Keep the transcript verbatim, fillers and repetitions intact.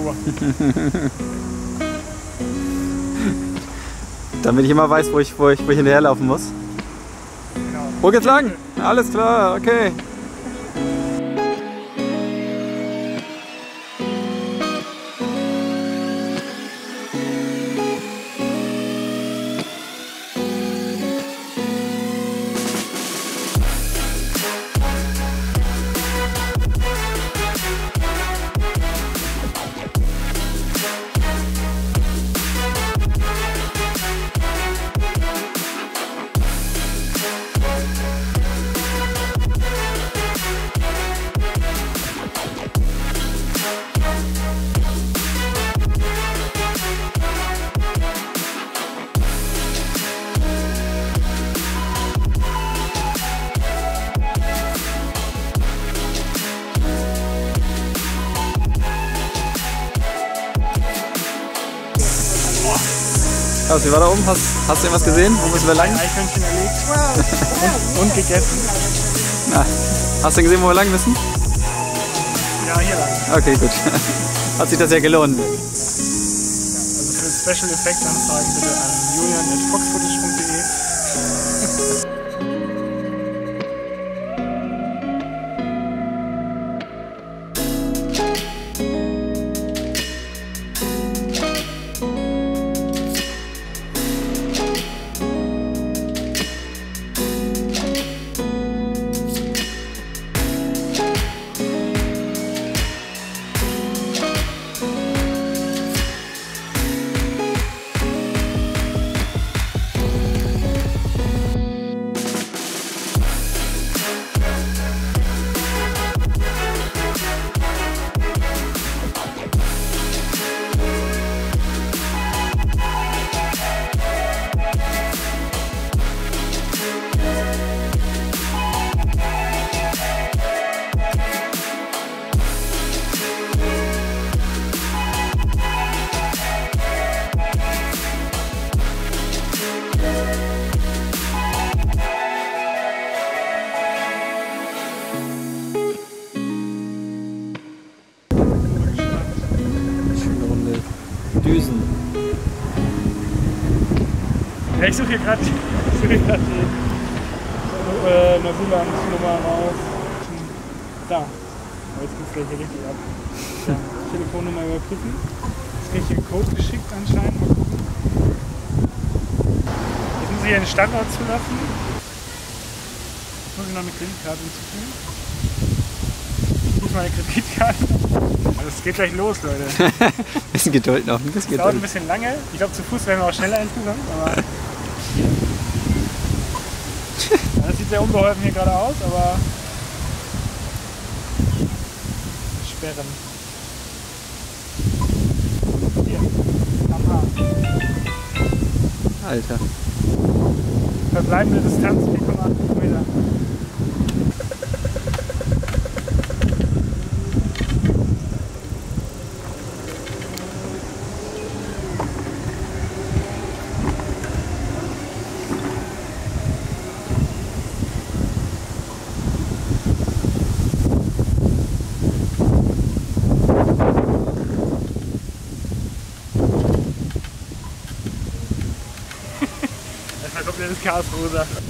Spur. Damit ich immer weiß, wo ich, wo ich, wo ich hinterherlaufen muss. Genau. Wo geht's lang? Alles klar, okay. Also, wie war da oben? Hast, hast du irgendwas gesehen? Wo müssen wir lang? Ein Eichhörnchen erlegt und, und gegessen. Na, hast du gesehen, wo wir lang müssen? Ja, hier lang. Okay, gut. Hat sich das ja gelohnt. Ja, also für den Special Effekt anfragen bitte an julian at fox punkt de. Düsen. Ja, ich suche hier gerade die, die äh, Neuseeland-Nummer raus. Da. Aber jetzt geht es gleich hier richtig ab. Ja, Telefonnummer überprüfen. Jetzt kriege ich den Code geschickt anscheinend. Mal gucken. Jetzt muss ich hier den Standort zulassen. Jetzt muss ich noch eine Kreditkarte hinzufügen. Hier ist meine Kreditkarte. Das geht gleich los, Leute. Bisschen Geduld noch. Ein bisschen Das dauert Geduld. ein bisschen lange. Ich glaube, zu Fuß werden wir auch schneller insgesamt. Aber ja, das sieht sehr unbeholfen hier gerade aus, aber sperren. Hier, am Haaren. Alter. Verbleibende Distanz vier Komma acht Kilometer. Erstmal kommt ja das Chaos verursacht.